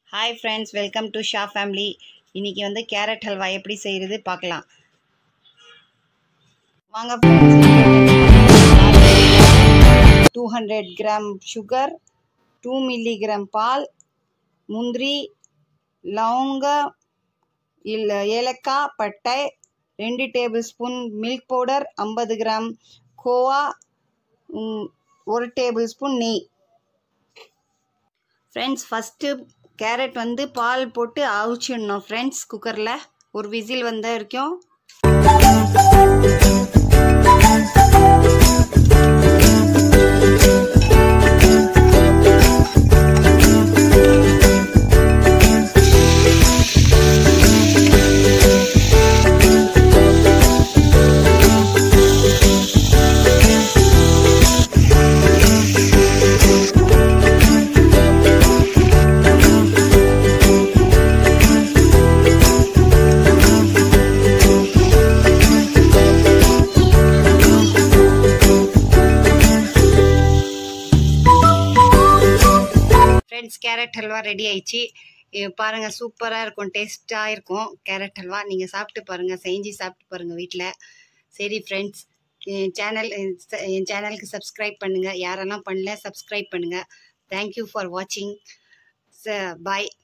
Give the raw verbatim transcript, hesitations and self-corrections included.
Hi friends, welcome to Shah Family. இன்னைக்கு வந்து carrot halwa எப்படி செய்யறது பார்க்கலாம். வாங்க friends, two hundred gram sugar, two milligram பால், முந்திரி, லவங்க, இல்ல ஏலக்காய், பட்டை, ரெண்டு டேபிள் ஸ்பூன் மில்க் பவுடர், ஐம்பது கிராம் கோவா, ஒரு டேபிள் ஸ்பூன் நெய். ஃப்ரெண்ட்ஸ், ஃபஸ்ட்டு கேரட் வந்து பால் போட்டு அவிச்சிடணும் ஃப்ரெண்ட்ஸ். குக்கரில் ஒரு விசில் வந்த வரைக்கும் கேரட் ஹல்வா ரெடி ஆயிடுச்சு. பாருங்கள், சூப்பராக இருக்கும், டேஸ்ட்டாக இருக்கும் கேரட் ஹல்வா. நீங்கள் சாப்பிட்டு பாருங்கள், செஞ்சு சாப்பிட்டு பாருங்கள் வீட்டில். சரி ஃப்ரெண்ட்ஸ், என் சேனல் என் சேனலுக்கு சப்ஸ்கிரைப் பண்ணுங்கள். யாரெல்லாம் பண்ணல சப்ஸ்கிரைப் பண்ணுங்கள். தேங்க்யூ ஃபார் வாட்சிங். பாய்.